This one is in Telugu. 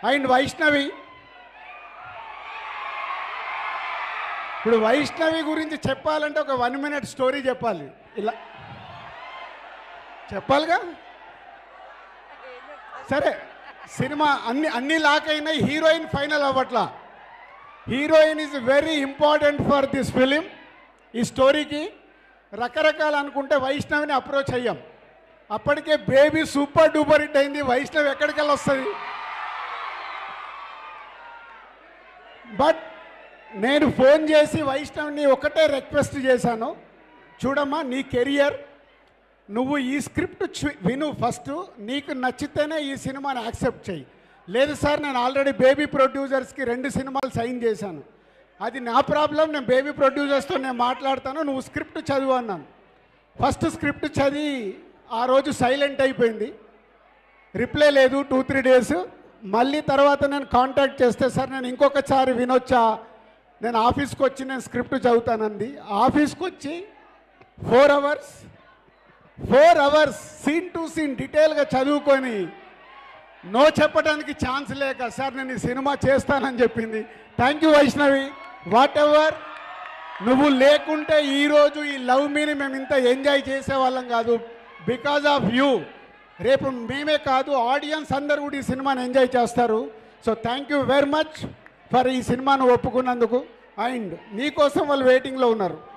అండ్ వైష్ణవి, ఇప్పుడు వైష్ణవి గురించి చెప్పాలంటే ఒక 1 minute స్టోరీ చెప్పాలి. ఇలా చెప్పాలిగా. సరే, సినిమా అన్ని లాక్ అయినాయి, హీరోయిన్ ఫైనల్ అవ్వట్లా. Heroine is very important for this film. ఈ స్టోరీకి రకరకాలు అనుకుంటే వైష్ణవిని అప్రోచ్ అయ్యాం. అప్పటికే బేబీ సూపర్ డూపర్ హిట్ అయింది. వైష్ణవి ఎక్కడికెళ్ళి వస్తుంది? బట్ నేను ఫోన్ చేసి వైష్ణవిని ఒకటే రిక్వెస్ట్ చేశాను, చూడమ్మా నీ కెరియర్, నువ్వు ఈ స్క్రిప్ట్ విను ఫస్ట్, నీకు నచ్చితేనే ఈ సినిమాని యాక్సెప్ట్ చేయి. లేదు సార్, నేను ఆల్రెడీ బేబీ ప్రొడ్యూసర్స్కి 2 సినిమాలు సైన్ చేశాను, అది నా ప్రాబ్లం, నేను బేబీ ప్రొడ్యూసర్స్తో నేను మాట్లాడతాను, నువ్వు స్క్రిప్ట్ చదువు అన్నాను. ఫస్ట్ స్క్రిప్ట్ చదివి ఆ రోజు సైలెంట్ అయిపోయింది, రిప్లై లేదు 2-3 days. మళ్ళీ తర్వాత నేను కాంటాక్ట్ చేస్తే, సార్ నేను ఇంకొకసారి వినొచ్చా, నేను ఆఫీస్కి వచ్చి నేను స్క్రిప్ట్ చదువుతానంది. ఆఫీస్కి వచ్చి 4 hours సీన్ టు సీన్ డీటెయిల్గా చదువుకొని నో చెప్పడానికి ఛాన్స్ లేక, సార్ నేను ఈ సినిమా చేస్తానని చెప్పింది. Thank you Vaishnavi. Whatever, నువ్వు లేకుంటే ఈరోజు ఈ లవ్ మీని మేము ఇంత ఎంజాయ్ చేసేవాళ్ళం కాదు. బికాజ్ ఆఫ్ యూ రేపు మేమే కాదు, ఆడియన్స్ అందరూ కూడా ఈ సినిమాని ఎంజాయ్ చేస్తారు. So thank you very much for ఈ సినిమాను ఒప్పుకున్నందుకు. అండ్ నీకోసం వాళ్ళు వెయిటింగ్లో ఉన్నారు.